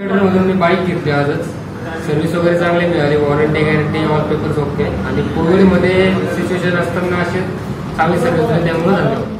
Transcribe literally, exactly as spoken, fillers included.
मधून मी बाईक घेतली आजच. सर्व्हिस वगैरे चांगली मिळाली, warranty guarantee all papers okay. आणि कोविडमध्ये सिच्युएशन असताना असे चांगली सर्व्हिस झाली, त्यामुळे धन्यवाद.